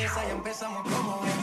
empieza y empezamos como es.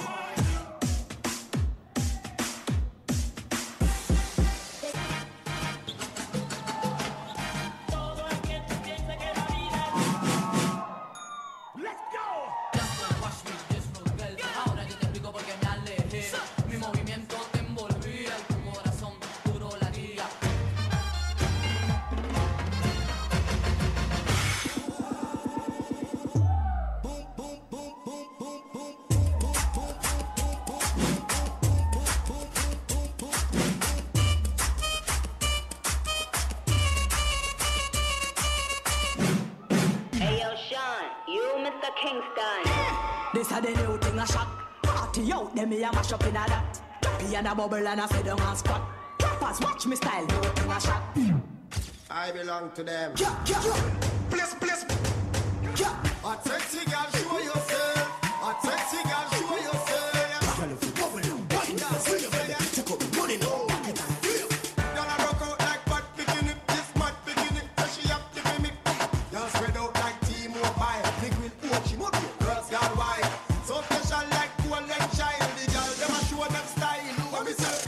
This a the new thing a shot. Party out, them me a mash up in a that. Droppy and a bubble and a sit down and squat. Droppers watch me style, new thing a shot. I belong to them. Yeah, yeah, yeah. Place. Yeah. A sexy girl, show yourself. A sexy girl, show yourself. Girl, if you bubble and wind down, swing your belly, take up the money now, back it and flip. Girl, I rock out like bad bikini. This mad bikini, so she have to be me. Girl, spread out like T-Mobile. Big with Ochi, girls got wide. So special like golden child. The girl, them a show them style. What me say?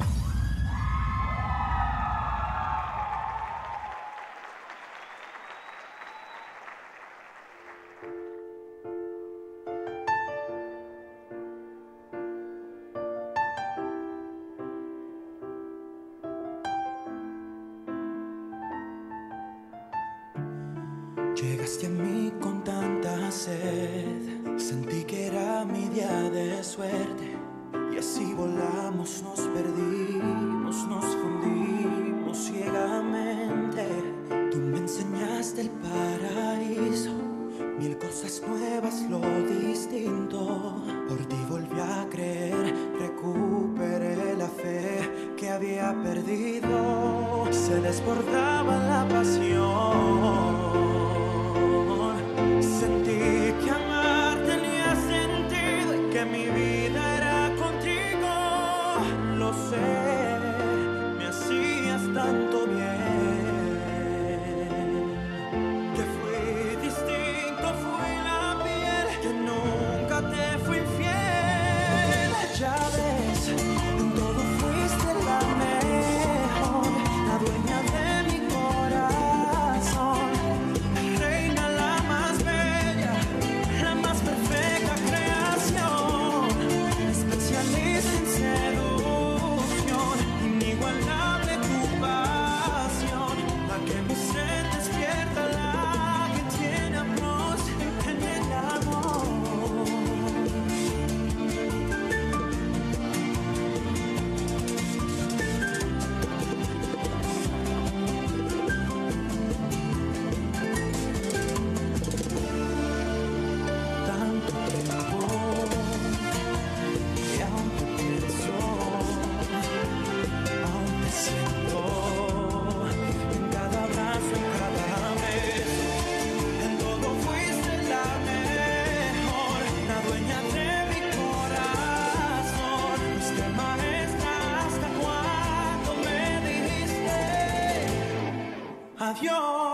Llegaste a mí con tanta sed, sentí que era mi día de suerte. Y así volamos, nos perdimos, nos fundimos ciegamente. Tú me enseñaste el paraíso, mil cosas nuevas, lo distinto. Por ti volví a creer, recuperé la fe que había perdido. Se desbordaba la pasión. Sentí que amar tenía sentido y que mi vida era contigo. Lo sé, me hacías tanto bien. Que fui distinto, fui la piel, que nunca te fui infiel. Ya ves, en todo fuiste la mejor, la dueña de mi corazón. Reina, la más bella, la más perfecta creación. Especialista en seducción, inigualable tu pasión. La que mi sed despierta, la que tiene amor en el amor. Tanto tiempo y aún te pienso, aún te siento en cada abrazo, en cada beso. En todo fuiste la mejor, la dueña de mi corazón. Fuiste maestra hasta cuando me dijiste adiós.